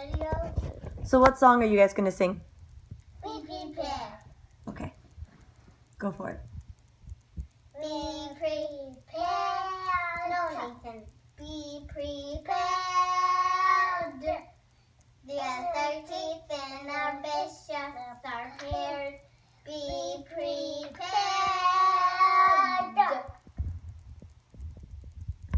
video. So what song are you guys going to sing? Be prepared. Okay. Go for it. Be prepared. No, Nathan. Be prepared.